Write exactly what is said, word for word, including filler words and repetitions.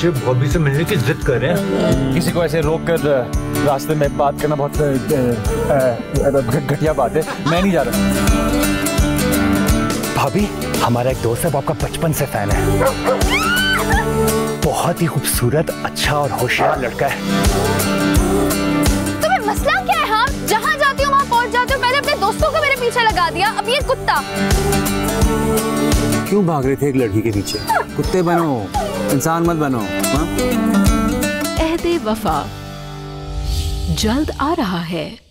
बच्चे बॉबी से मिलने की जिद कर रहे हैं। किसी को ऐसे रोक कर रास्ते में बात करना बहुत घटिया बात है, मैं नहीं जा रहा। भाभी, हमारा एक दोस्त है, वो आपका बचपन से फैन है। बहुत ही खूबसूरत, अच्छा और होशियार लड़का है। तुम्हें मसला क्या है? हाँ, जहाँ जाती हूँ वहाँ पहुँच जाती हूँ। पहले अपने दोस्तों को मेरे पीछे लगा दिया, अब ये कुत्ता। क्यों भाग रहे थे एक लड़की के पीछे? कुत्ते बनो, इंसान मत बनो। एहदे वफा जल्द आ रहा है।